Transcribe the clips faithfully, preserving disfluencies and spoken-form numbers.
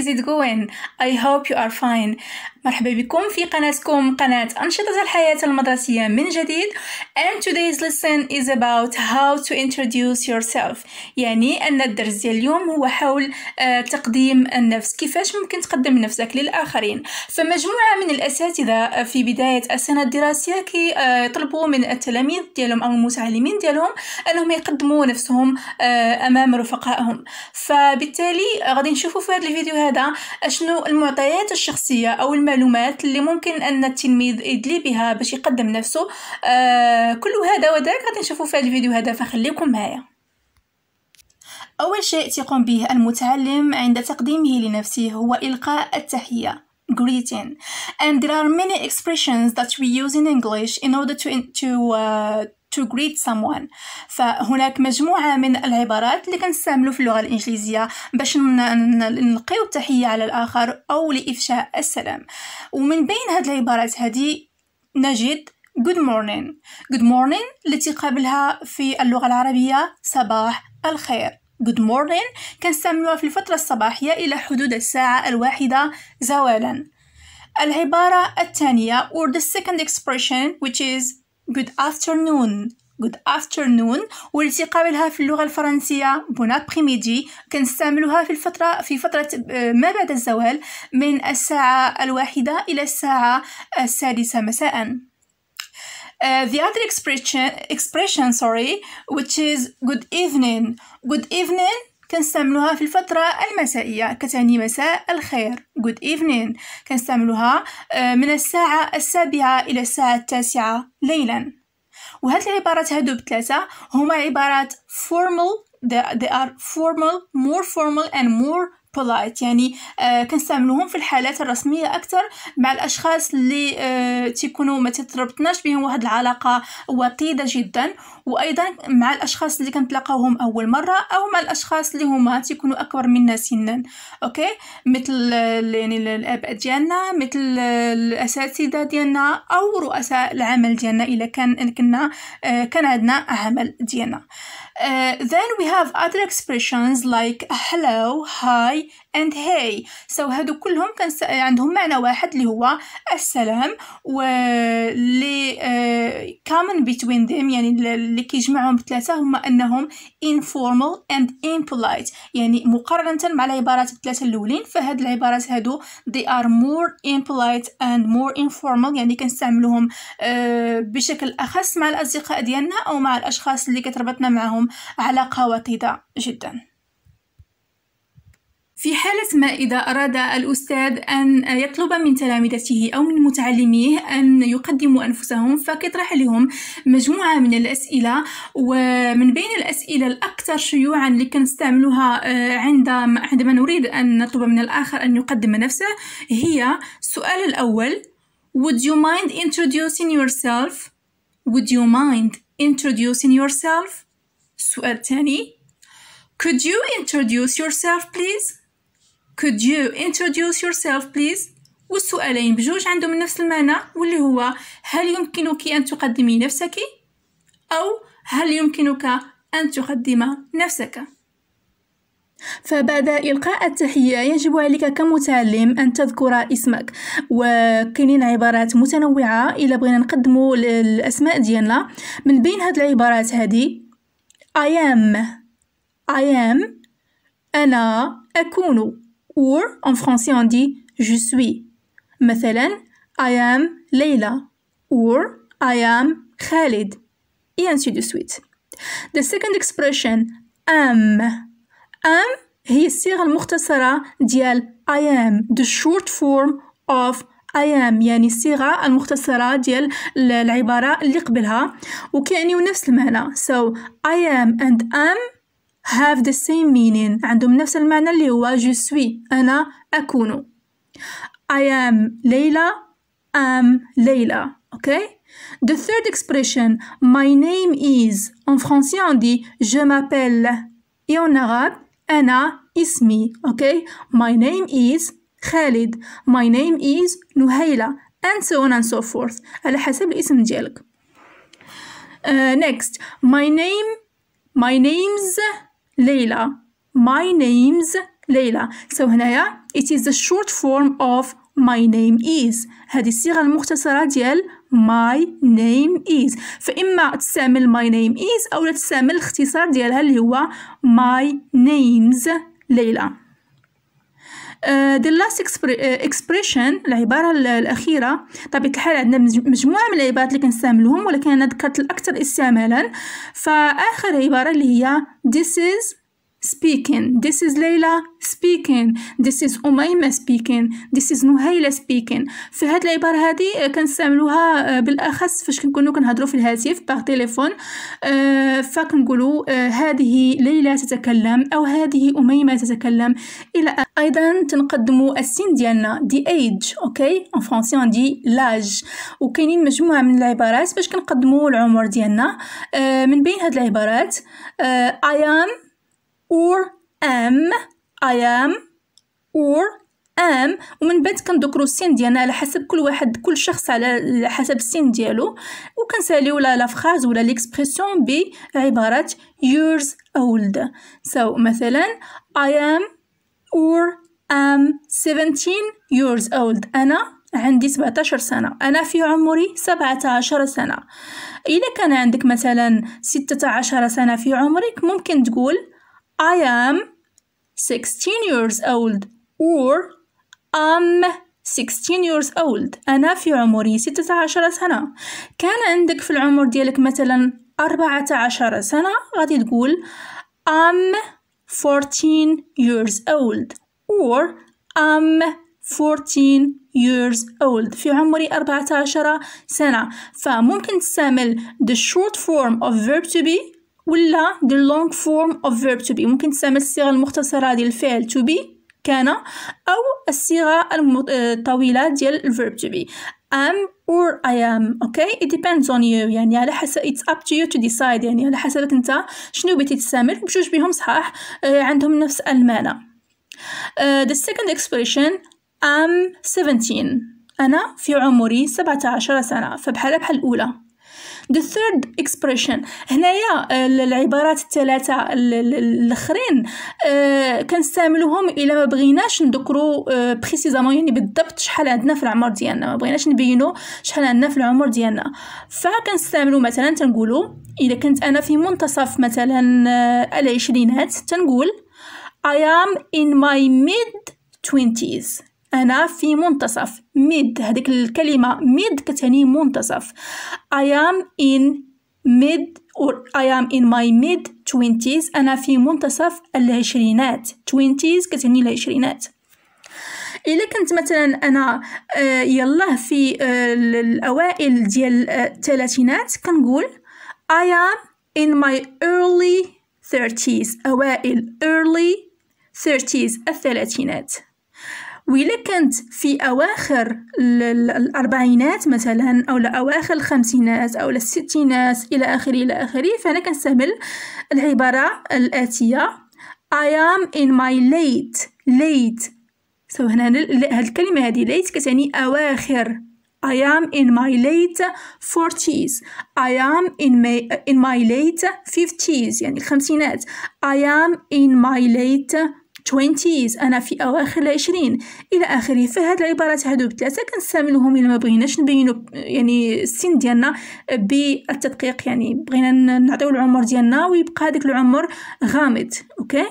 is it going? I hope you are fine. مرحبا بكم في قناتكم قناة أنشطة الحياة المدرسية من جديد. And today's lesson is about how to introduce yourself. يعني أن الدرس ديال اليوم هو حول آه تقديم النفس، كيفاش ممكن تقدم نفسك للآخرين. فمجموعة من الأساتذة في بداية السنة الدراسية كي آه يطلبوا من التلاميذ ديالهم أو المتعلمين ديالهم أنهم يقدموا نفسهم آه أمام رفقائهم. فبالتالي غادي نشوفوا في هذا الفيديو هذا شنو المعطيات الشخصية أو المعلومات اللي ممكن أن التلميذ يدلي بها باش يقدم نفسه. آه كل هذا وذاك غادي نشوفوا في هذا الفيديو هذا، فخليكم معايا. أول شيء تقوم به المتعلم عند تقديمه لنفسه هو إلقاء التحية greeting. And there are many expressions that we use in English in order to to uh, to greet someone. فهناك مجموعة من العبارات اللي كنستعملوا في اللغة الإنجليزية باش نلقيو التحية على الآخر أو لإفشاء السلام. ومن بين هذه العبارات هذه نجد good morning. good morning التي قبلها في اللغة العربية صباح الخير. good morning كنستعملوها في الفترة الصباحية إلى حدود الساعة الواحدة زوالا. العبارة الثانية or the second expression which is good afternoon. good afternoon والتي قبلها في اللغة الفرنسية bon après-midi كنستعملوها في الفترة في فترة ما بعد الزوال من الساعة الواحدة إلى الساعة السادسة مساء. Uh, the other expression, expression sorry, which is good evening. good evening كنستعملوها في الفترة المسائية كتعني مساء الخير. good evening كنستعملوها من الساعة السابعة إلى الساعة التاسعة ليلا. وهذه العبارات هادو بثلاثة هما عبارات formal. they are formal, more formal and more polite. يعني آه كنستعملوهم في الحالات الرسمية أكثر مع الأشخاص اللي آه تيكونوا ما تتربطناش بهم واحد العلاقة وطيدة جدا، وأيضا مع الأشخاص اللي كنتلاقاوهم أول مرة أو مع الأشخاص اللي هما تيكونوا أكبر منا سنا. أوكي، مثل يعني الآباء ديالنا، مثل الأساتذة ديالنا أو رؤساء العمل ديالنا إلا كان كنا آه كان عندنا عمل ديالنا. Uh, then we have other expressions like hello, hi and hey. so هادو كلهم كان عندهم معنى واحد اللي هو السلام، واللي uh, common between them يعني اللي كيجمعهم بثلاثة هما أنهم informal and impolite. يعني مقارنة مع العبارات الثلاثة الأولين فهاد العبارات هادو they are more impolite and more informal، يعني كنستعملوهم uh, بشكل أخص مع الأصدقاء ديالنا أو مع الأشخاص اللي كتربطنا معهم علاقة وطيدة جدا. في حالة ما إذا أراد الأستاذ أن يطلب من تلامذته أو من متعلميه أن يقدموا أنفسهم فكيطرح لهم مجموعة من الأسئلة، ومن بين الأسئلة الأكثر شيوعا اللي كنستعملوها عندما عندما نريد أن نطلب من الآخر أن يقدم نفسه هي السؤال الأول Would you mind introducing yourself? Would you mind introducing yourself? السؤال الثاني Could you introduce yourself please? Could you introduce yourself please? والسؤالين بجوج عندهم نفس المعنى واللي هو هل يمكنك أن تقدمي نفسك؟ أو هل يمكنك أن تقدم نفسك؟ فبعد إلقاء التحية يجب عليك كمتعلم أن تذكر اسمك، وكاينين عبارات متنوعة إلا بغينا نقدموا الأسماء ديالنا. من بين هاد العبارات هذه I am I am أنا أكون or en français on dit je suis. مثلا I am Leila or I am Khalid et ainsi de suite. The second expression am am هي الصيغة المختصرة ديال I am, the short form of I am، يعني الصيغة المختصرة ديال العبارة اللي قبلها وكيعنيو نفس المعنى. so I am and am have the same meaning، عندهم نفس المعنى اللي هو je suis أنا أكون. I am Leila am Leila. okay. The third expression my name is en français on dit je m'appelle et en arabe أنا اسمي. okay. my name is Khalid, my name is نهيلة and so on and so forth على حسب الاسم ديالك. uh, next my name my name's Leila my name's ليلى. so هنايا it is the short form of my name is. هذه الصيغة المختصرة ديال my name is. فإما تستعمل my name is أو تستعمل الاختصار ديالها اللي هو my names ليلى. Uh, the last expre uh, expression العبارة الأخيرة. طبيعة الحال عندنا مجموعة من العبارات اللي كنستعملوهم، ولكن أنا ذكرت الأكثر استعمالا. فآخر عبارة اللي هي this is speaking. this is ليلى speaking. this is أميمة speaking. this is نهيلة speaking. في هاد العبارة هذه كنستعملوها بالأخص فاش كنكونوا كنهضروا في الهاتف باغ تليفون، فكنقولوا هذه ليلى تتكلم أو هذه أميمة تتكلم إلى. أيضا تنقدموا السن ديالنا the age. اوكي en français on dit l'âge. وكاينين مجموعة من العبارات باش كنقدموا العمر ديالنا. من بين هاد العبارات I am or am. I am or am. ومن بعد كنذكروا السن ديالنا على حسب كل واحد كل شخص على حسب السن ديالو، وكنساليو لا لا فراز ولا ليكسبرسيون بعبارة years old. so مثلا I am or am seventeen years old. أنا عندي سبعتاشر سنة. أنا في عمري سبعة عشر سنة. إذا كان عندك مثلا ستة عشر سنة في عمرك ممكن تقول I am sixteen years old or I'm sixteen years old. أنا في عمري ستة عشر سنة. كان عندك في العمر ديالك مثلا أربعة عشر سنة غادي تقول I'm fourteen years old or I'm fourteen years old. في عمري أربعة عشر سنة. فممكن تستعمل the short form of verb to be ولا the long form of verb to be. ممكن تستعمل الصيغة المختصرة ديال الفعل to be كان، أو الصيغة الطويلة ديال verb to be am or I am. okay it depends on you. يعني على حسب it's up to you to decide. يعني على حسبك انت شنو بغيتي تستعمل. بجوج بهم صحاح عندهم نفس المعنى. uh, the second expression I'm seventeen. أنا في عمري سبعة عشر سنة. فبحال بحال الأولى. the third expression. هنايا العبارات الثلاثة الأخرين أه كنستعملوهم إلا ما بغيناش نذكروا أه بريسيزامون يعني بالضبط شحال عندنا في العمر ديالنا، ما بغيناش نبينوا شحال عندنا في العمر ديالنا. فكنستعملوا مثلا تنقولوا إذا كنت أنا في منتصف مثلا أه العشرينات تنقول I am in my mid twenties. أنا في منتصف. mid هذيك الكلمة mid كتعني منتصف. I am in mid or I am in my mid twenties. أنا في منتصف العشرينات. twenties كتعني العشرينات. إلا كنت مثلا أنا آه يلا في آه الأوائل ديال الثلاثينات كنقول I am in my early thirties. أوائل early thirties الثلاثينات. وإلا كنت في أواخر الأربعينات مثلا أو لأواخر الخمسينات أو الستينات إلى آخره إلى آخره فأنا كنستعمل العبارة الآتية I am in my late late. so هنا هاد الكلمة هذه late كتعني أواخر. I am in my late forties. I am in my in my late fifties يعني الخمسينات. I am in my late twenties. أنا في أواخر العشرين إلى آخره. فهاد العبارات هادو بثلاثة كنستعملوهم إلا ما بغيناش نبينو يعني السن ديالنا بالتدقيق، يعني بغينا نعطيو العمر ديالنا ويبقى هذاك العمر غامض. أوكي.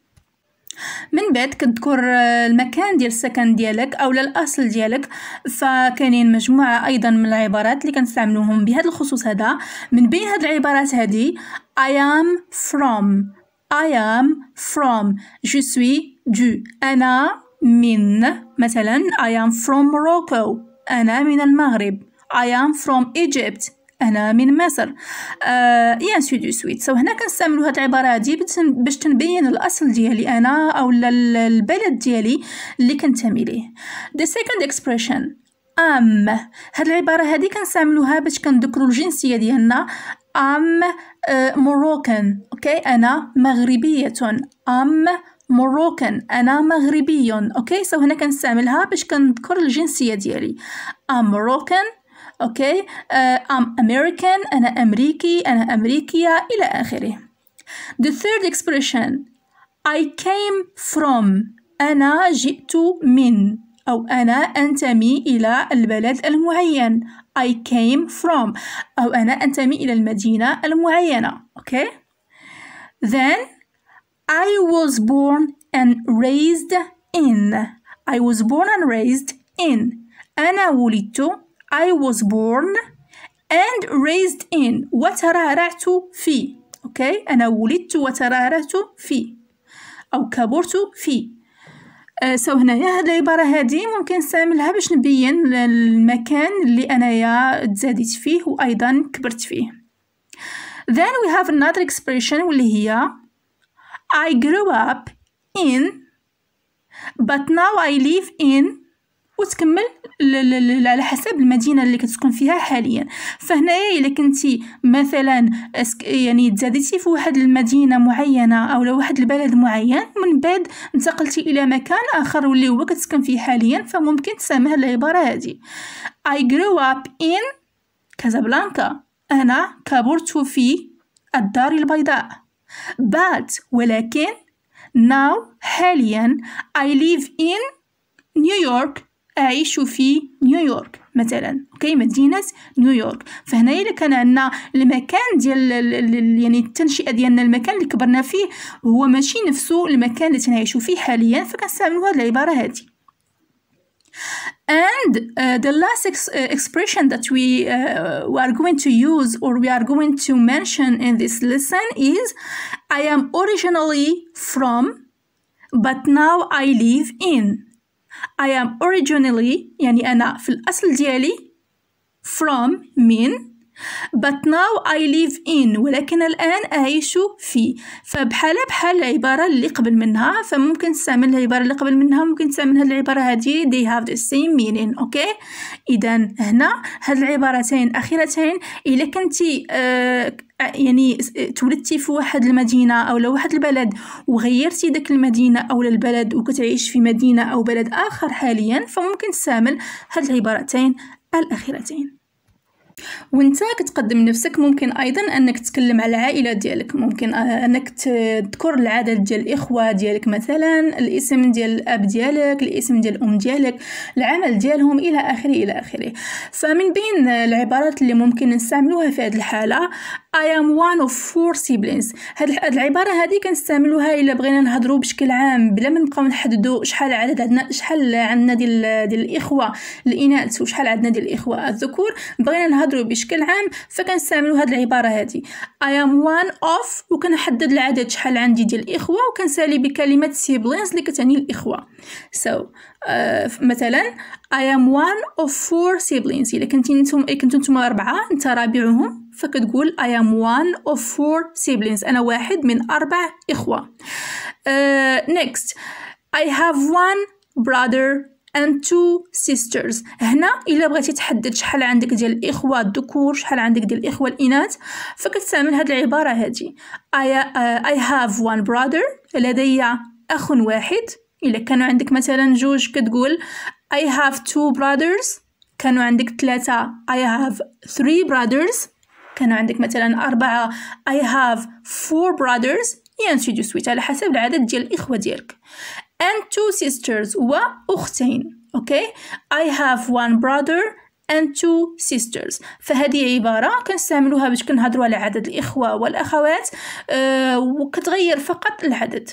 من بعد كتذكر المكان ديال السكن ديالك او الاصل ديالك. فكاينين مجموعه ايضا من العبارات اللي كنستعملوهم بهذا الخصوص هذا. من بين هاد العبارات هذه I am from. I am from. Je suis du. أنا من مثلا I am from Morocco. أنا من المغرب. I am from Egypt. أنا من مصر. إي انسي دو سويت. سو هنا كنستعملوا هاد العبارة هادي باش تنبين الأصل ديالي أنا أو البلد ديالي اللي كنتمي ليه. The second expression am. هاد العبارة هادي كنستعملوها باش كنذكروا الجنسية ديالنا. am Moroccan. أوكي أنا مغربية. am Moroccan. أنا مغربي. أوكي سو هنا كنستعملها باش كنذكر الجنسية ديالي. am Moroccan. اوكي uh, I'm American. أنا أمريكي. أنا أمريكية إلى آخره. The third expression I came from. أنا جئت من، أو أنا أنتمي إلى البلد المعين. I came from، أو أنا أنتمي إلى المدينة المعينة. Okay. Then I was born and raised in. I was born and raised in. أنا ولدت. I was born and raised in. وترعرعت في. Okay. أنا ولدت وترعرعت في، أو كبرت في. سو so هنايا هاد العبارة هادي ممكن نستعملها باش نبين المكان اللي أنايا تزاديت فيه وأيضا كبرت فيه. Then we have another expression واللي هي I grew up in but now I live in، وتكمل على حسب المدينة اللي كتسكن فيها حاليا. فهنايا إلا كنتي مثلا يعني تزاديتي في واحد المدينة معينة أو لواحد البلد معين، من بعد انتقلتي إلى مكان آخر واللي هو كتسكن فيه حاليا، فممكن تسمى العبارة هذه I grew up in كازابلانكا. أنا كبرت في الدار البيضاء. but ولكن now حاليا I live in نيويورك. أعيش في نيويورك مثلا. اوكي، مدينة نيويورك. فهنا إلا كان عندنا المكان ديال يعني التنشئة ديالنا، المكان اللي كبرنا فيه هو ماشي نفسه المكان اللي تنعيشو فيه حاليا، فكنستعملو هاد العبارة هادي. And uh, the last ex expression that we, uh, we are going to use or we are going to mention in this lesson is I am originally from but now I live in. I am originally يعني أنا في الأصل ديالي from من but now I live in ولكن الآن أعيش في. فبحال بحال العبارة اللي قبل منها، فممكن تستعمل العبارة اللي قبل منها ممكن تستعمل هاد العبارة هادي they have the same meaning. أوكي، إذا هنا هاد العبارتين الأخيرتين إلا كنتي آه يعني تولدتي في واحد المدينة أو لواحد البلد وغيرتي داك المدينة أو البلد وكتعيش في مدينة أو بلد آخر حاليا، فممكن تستعمل هاد العبارتين الأخيرتين. وانت كتقدم نفسك ممكن ايضا انك تتكلم على العائله ديالك، ممكن انك تذكر العدد ديال الاخوه ديالك، مثلا الاسم ديال الاب ديالك، الاسم ديال الام ديالك، العمل ديالهم الى اخره الى اخره. فمن بين العبارات اللي ممكن نستعملوها في هذه الحاله I am one of four siblings. هاد العباره هذه كنستعملوها الا بغينا نهضروا بشكل عام بلا ما نبقاو نحددوا شحال عدد عندنا، شحال عندنا ديال ديال الاخوه الاناث وشحال عندنا ديال الاخوه الذكور، بغينا نهضروا بشكل عام فكنستعملوا هاد العباره هذه I am one of وكنحدد العدد شحال عندي ديال الاخوه وكنسالي بكلمه siblings اللي كتعني الاخوه. so uh, مثلا I am one of four siblings. الا كنتي نتوما كنتو نتوما اربعه انت رابعهم فكتقول I am one of four siblings. انا واحد من اربع اخوه. uh, next I have one brother and two sisters. هنا الا بغيتي تحدد شحال عندك ديال الاخوه الذكور شحال عندك ديال الاخوه الاناث فكتستعمل هاد العباره هذه I, uh, I have one brother. لدي اخ واحد. الا كانوا عندك مثلا جوج كتقول I have two brothers. كانوا عندك ثلاثه I have three brothers. كانوا عندك مثلا أربعة I have four brothers et ainsi de suite على حسب العدد ديال الإخوة ديالك. and two sisters وأختين. okay I have one brother and two sisters. فهذه عبارة كنستعملوها باش كنهضروا على عدد الإخوة والأخوات أه وكتغير فقط العدد.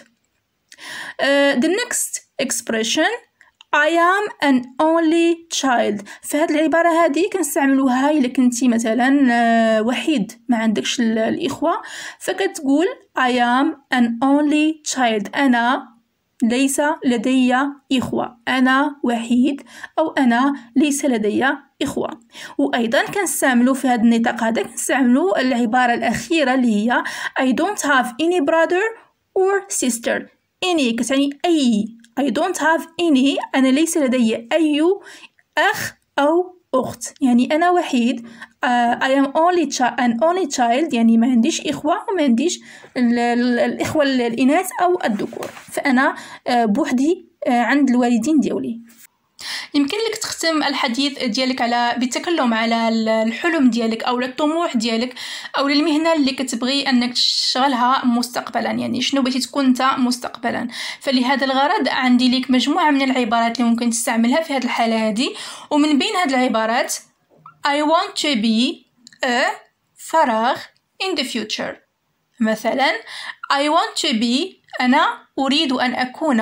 أه the next expression I am an only child. فهاد العبارة هذه كنستعملوها إلا كنتي مثلا وحيد ما عندكش الإخوة فكتقول I am an only child. أنا ليس لدي إخوة، أنا وحيد أو أنا ليس لدي إخوة. وأيضا كنستعملو في هذا النطاق هذا كنستعملو العبارة الأخيرة اللي هي I don't have any brother or sister. any كتعني أي. I don't have any أنا ليس لدي أي أخ أو أخت، يعني أنا وحيد. uh, I am only an only child يعني ما عنديش إخوة وما عنديش الإخوة الإناث أو الذكور، فأنا uh, بوحدي uh, عند الوالدين ديولي. يمكن لك تختم الحديث ديالك على بالتكلم على الحلم ديالك او الطموح ديالك او المهنه اللي كتبغي انك تشتغلها مستقبلا، يعني شنو بغيتي تكون انت مستقبلا. فلهذا الغرض عندي لك مجموعه من العبارات اللي ممكن تستعملها في هذه الحاله هذه، ومن بين هذه العبارات I want to be a فراغ in the future. مثلا I want to be أنا أريد أن أكون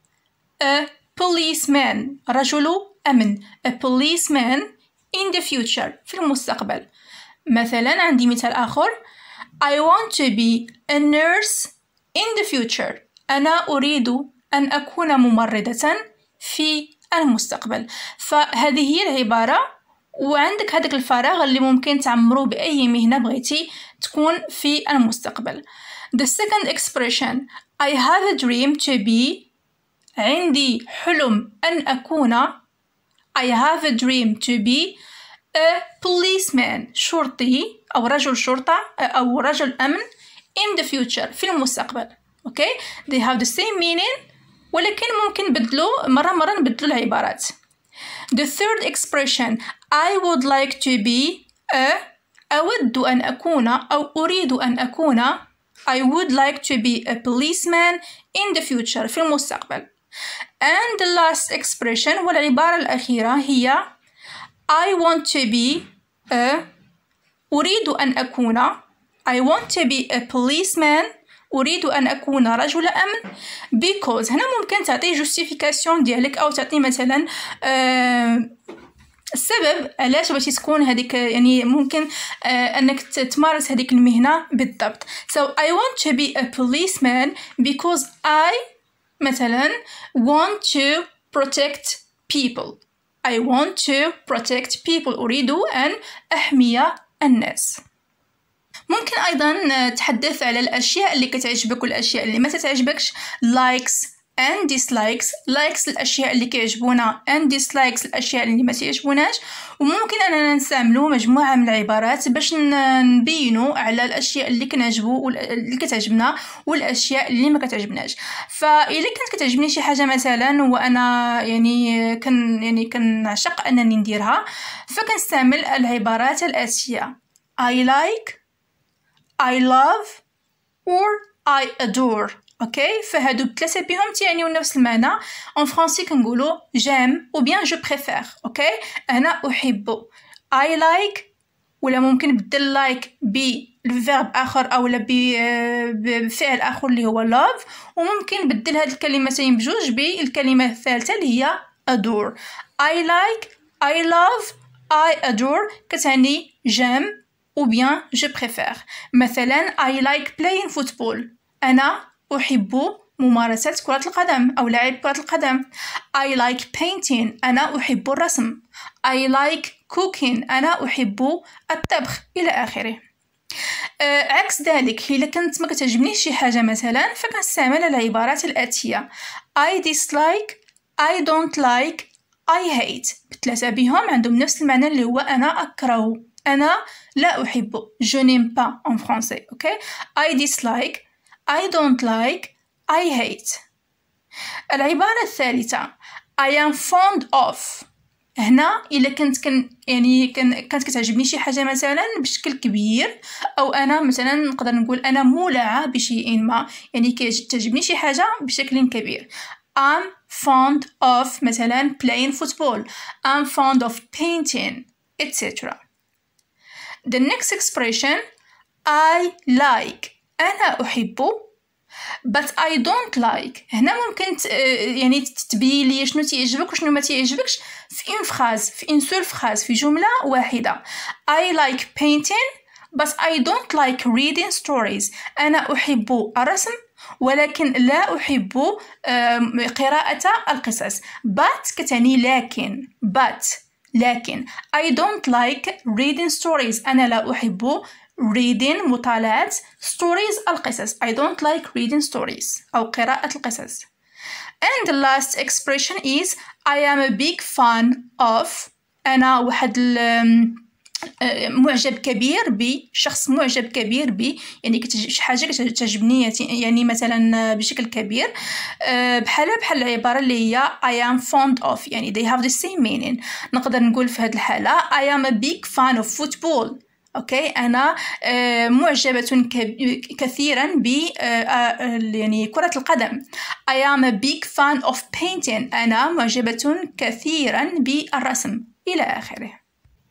a policeman رجل أمن a policeman in the future في المستقبل. مثلا عندي مثال آخر I want to be a nurse in the future أنا أريد أن أكون ممرضة في المستقبل. فهذه هي العبارة، وعندك هذاك الفراغ اللي ممكن تعمره بأي مهنة بغيتي تكون في المستقبل. The second expression I have a dream to be عندي حلم أن أكون I have a dream to be a policeman شرطي أو رجل شرطة أو رجل أمن in the future في المستقبل. okay they have the same meaning، ولكن ممكن نبدلوا مرة مرة نبدلوا العبارات. The third expression I would like to be a أود أن أكون أو أريد أن أكون I would like to be a policeman in the future في المستقبل. And the last expression والعبارة الأخيرة هي I want to be a أريد أن أكون I want to be a policeman أريد أن أكون رجل أمن because هنا ممكن تعطي justification ديالك أو تعطي مثلا آه السبب علاش بغيتي تكون هذيك، يعني ممكن آه أنك تمارس هذيك المهنة بالضبط. So I want to be a policeman because I مثلا want to protect people I want to protect people أريد أن أحمي الناس. ممكن أيضا تحدث على الأشياء اللي كتعجبك والأشياء اللي ما تتعجبكش likes and dislikes. likes الأشياء اللي كيعجبونا and dislikes الأشياء اللي ما تعجبوناش، وممكن أننا نستعملوا مجموعة من العبارات باش نبينوا على الأشياء اللي كنعجبو اللي كتعجبنا والأشياء اللي ما كتعجبناش. فإذا كانت كتعجبني شي حاجة مثلا وأنا يعني كن يعني كنعشق أنني نديرها، فكنستعمل العبارات الآتية I like I love or I adore. اوكي فهادو الثلاثه بهم تيعنيو نفس المعنى. en français كنقولوا j'aime ou bien je préfère. اوكي انا احب I like، ولا ممكن نبدل like بالفيرب اخر او لا بفعل اخر اللي هو love، وممكن نبدل هاد الكلمتين بجوج بالكلمه الثالثه اللي هي adore. I like I love I adore كتعني j'aime ou bien je préfère. مثلا I like playing football أنا أحب ممارسة كرة القدم أو لعب كرة القدم. I like painting أنا أحب الرسم. I like cooking أنا أحب الطبخ إلى آخره. أه عكس ذلك إذا كنت ما كتعجبنيش شي حاجة مثلا فكنستعمل العبارات الآتية I dislike I don't like I hate. بثلاثة بهم عندهم نفس المعنى اللي هو أنا أكره أنا لا أحب je n'aime pas en français. okay I dislike I don't like I hate. العبارة الثالثة I am fond of. هنا إلا كنت كن يعني كن كانت كتعجبني شي حاجة مثلا بشكل كبير، أو أنا مثلا نقدر نقول أنا مولعة بشيء ما، يعني كتعجبني شي حاجة بشكل كبير. I'm fond of مثلا playing football. I'm fond of painting et cetera. The next expression I like أنا أحب but I don't like. هنا ممكن ت... يعني تبين لي شنو تيعجبك وشنو ما تيعجبكش في une phrase في une seule phrase في جملة واحدة. I like painting but I don't like reading stories. أنا أحب الرسم ولكن لا أحب قراءة القصص. but كتعني لكن but لكن I don't like reading stories أنا لا أحب reading مطالعة stories القصص. I don't like reading stories أو قراءة القصص. And the last expression is I am a big fan of. أنا واحد معجب كبير ب شخص معجب كبير ب يعني شي حاجه كتعجبني يعني مثلا بشكل كبير بحال بحال العباره اللي هي I am fond of يعني they have the same meaning. نقدر نقول في هذه الحاله I am a big fan of football. اوكي انا معجبه كثيرا ب يعني كره القدم. I am a big fan of painting انا معجبه كثيرا بالرسم الى اخره.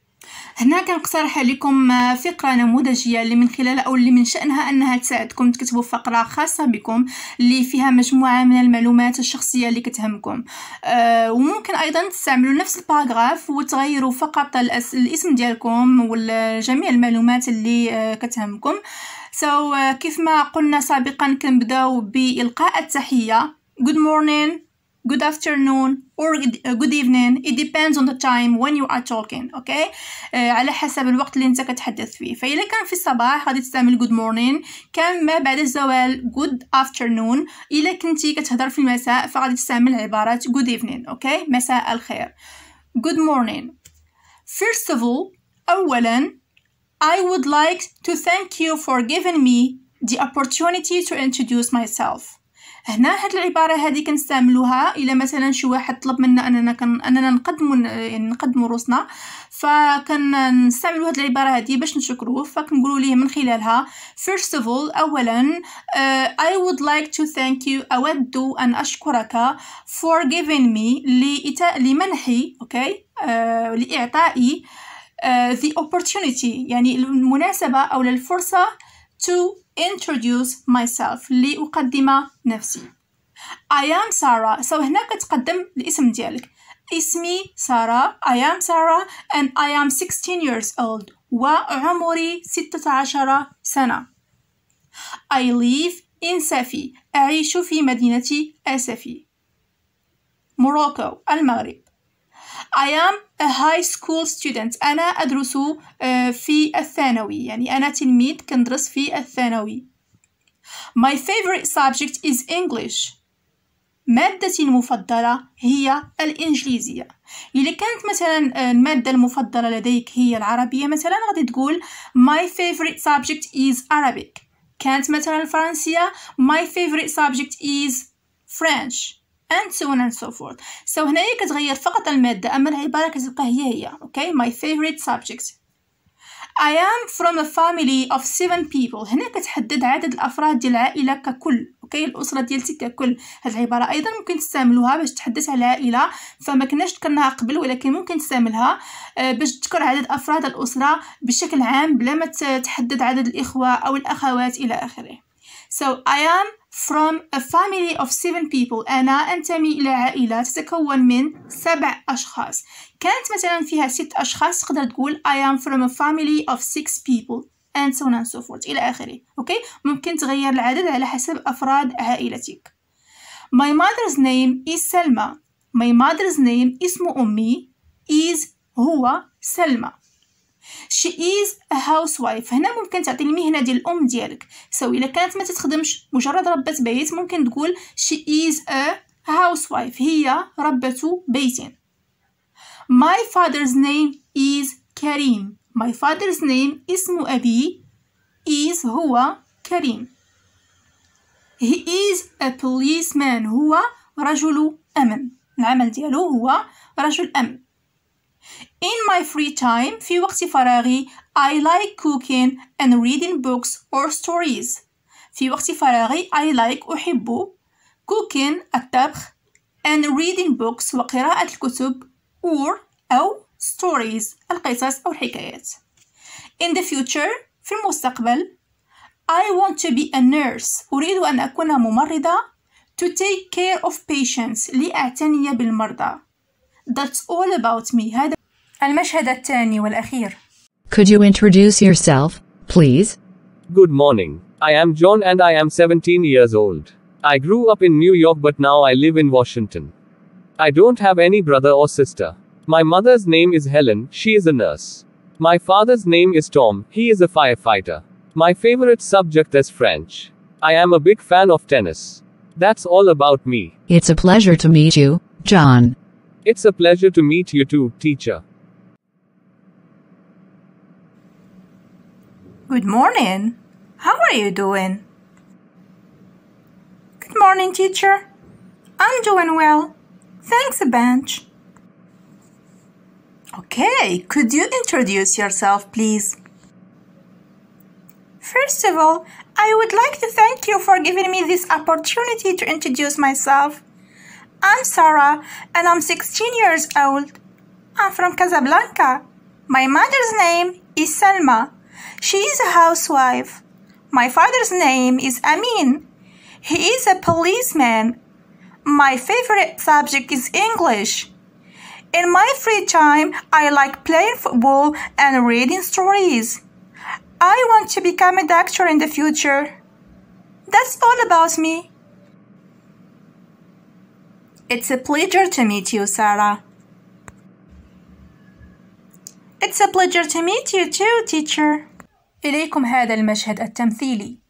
هنا كنقترح عليكم فقرة نموذجية اللي من خلالها أو اللي من شأنها أنها تساعدكم تكتبوا فقرة خاصة بكم اللي فيها مجموعة من المعلومات الشخصية اللي كتهمكم. أه وممكن أيضا تستعملوا نفس الباراغراف وتغيروا فقط الاسم ديالكم وجميع المعلومات اللي أه كتهمكم. so, uh, كيف ما قلنا سابقا كنبداو بإلقاء التحية good morning, good afternoon or good evening. It depends on the time when you are talking. okay آه على حسب الوقت اللي انت كتحدث فيه. فإلا كان في الصباح غادي تستعمل good morning. كان ما بعد الزوال good afternoon. إلا كنتي كتهضر في المساء فغادي تستعمل عبارة good evening. okay مساء الخير. good morning. first of all أولا I would like to thank you for giving me the opportunity to introduce myself. هنا هاد العباره هذه كنستعملوها الا مثلا شي واحد طلب منا اننا كن اننا نقدموا يعني نقدموا روسنا فكنستعملوا هاد العباره هذه باش نشكروه. فكنقولوا ليه من خلالها first of all اولا uh, I would like to thank you اود ان اشكرك for giving me لمنحي اوكي okay? uh, لاعطائي uh, the opportunity يعني المناسبه او الفرصه to introduce myself لأقدم نفسي. I am Sarah. so هنا كتقدم الاسم ديالك. اسمي سارة. I am Sarah and I am sixteen years old. وعمري ستة عشر سنة. I live in Safi. أعيش في مدينة أسفي موروكو المغرب. I am a high school student. أنا أدرس في الثانوي يعني أنا تلميذ كندرس في الثانوي. My favorite subject is English. مادتي المفضلة هي الإنجليزية. إذا كانت مثلا المادة المفضلة لديك هي العربية مثلا غادي تقول My favorite subject is Arabic. كانت مثلا الفرنسية My favorite subject is French. and so on and so forth. so هنايا كتغير فقط المادة أما العبارة كتبقى هي هي. okay my favorite subject. I am from a family of seven people. هنا كتحدد عدد الأفراد ديال العائلة ككل. اوكي الأسرة ديالتي ككل. هاد العبارة أيضا ممكن تستعملوها باش تحدث على العائلة فما كناش ذكرناها قبل ولكن ممكن تستعملها باش تذكر عدد أفراد الأسرة بشكل عام بلا ما تحدد عدد الإخوة أو الأخوات إلى آخره. so I am from a family of seven people. أنا أنتمي إلى عائلة تتكون من سبع أشخاص. كانت مثلا فيها ست أشخاص تقدر تقول I am from a family of six people and so on and so forth إلى آخره. أوكي ممكن تغير العدد على حسب أفراد عائلتك. My mother's name is سلمى. My mother's name اسم أمي is هو سلمى. She is a housewife. هنا ممكن تعطي المهنة ديال الأم ديالك. so إلا كانت ما تتخدمش مجرد ربة بيت ممكن تقول she is a housewife. هي ربة بيت. My father's name is كريم. My father's name اسم أبي is هو كريم. He is a policeman. هو رجل أمن. العمل ديالو هو رجل أمن. In my free time في وقت فراغي I like cooking and reading books or stories. في وقت فراغي I like أحب cooking الطبخ and reading books وقراءة الكتب or أو stories القصص أو الحكايات. In the future في المستقبل I want to be a nurse. أريد أن أكون ممرضة to take care of patients لأعتني بالمرضى. That's all about me. هذا المشهد الثاني والأخير. Could you introduce yourself, please? Good morning. I am John and I am seventeen years old. I grew up in New York but now I live in Washington. I don't have any brother or sister. My mother's name is Helen, she is a nurse. My father's name is Tom, he is a firefighter. My favorite subject is French. I am a big fan of tennis. That's all about me. It's a pleasure to meet you, John. It's a pleasure to meet you too, teacher. Good morning. How are you doing? Good morning, teacher. I'm doing well. Thanks a bunch. Okay, could you introduce yourself, please? First of all, I would like to thank you for giving me this opportunity to introduce myself. I'm Sarah, and I'm sixteen years old. I'm from Casablanca. My mother's name is Selma. She is a housewife. My father's name is Amin. He is a policeman. My favorite subject is English. In my free time, I like playing football and reading stories. I want to become a doctor in the future. That's all about me. It's a pleasure to meet you, Sarah. It's a pleasure to meet you too, teacher. إليكم هذا المشهد التمثيلي.